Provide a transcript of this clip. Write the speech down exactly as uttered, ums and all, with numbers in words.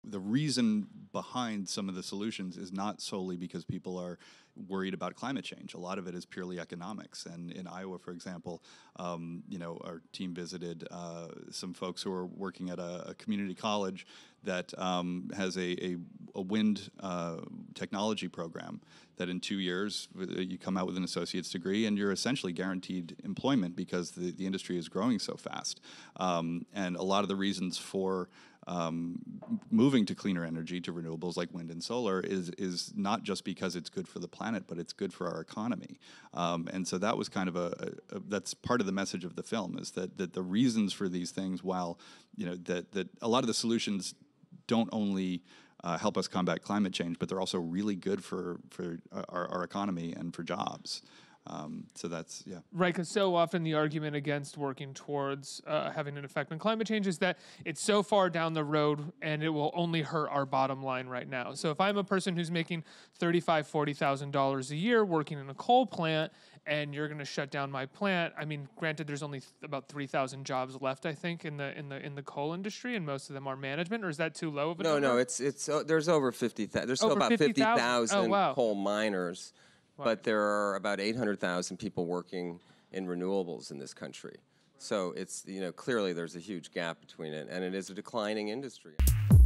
the reason behind some of the solutions is not solely because people are worried about climate change. A lot of it is purely economics. And in Iowa, for example, um, you know, our team visited uh, some folks who are working at a, a community college that um, has a, a, a wind uh, technology program that in two years you come out with an associate's degree and you're essentially guaranteed employment because the, the industry is growing so fast. Um, and a lot of the reasons for Um, moving to cleaner energy, to renewables like wind and solar, is is not just because it's good for the planet, but it's good for our economy. Um, and so that was kind of a, a, a that's part of the message of the film, is that that the reasons for these things, while you know that that a lot of the solutions don't only uh, help us combat climate change, but they're also really good for for our, our economy and for jobs. Um, so that's, yeah. Right, because so often the argument against working towards uh, having an effect on climate change is that it's so far down the road and it will only hurt our bottom line right now. So if I'm a person who's making thirty-five thousand dollars, forty thousand dollars a year working in a coal plant and you're going to shut down my plant, I mean, granted, there's only th- about three thousand jobs left, I think, in the in the in the coal industry, and most of them are management, or is that too low of a no, number? No, it's it's uh, there's over fifty thousand. There's still Over about fifty thousand oh, wow. coal miners. Wow. But there are about eight hundred thousand people working in renewables in this country. So it's, you know, clearly there's a huge gap between it, and it is a declining industry.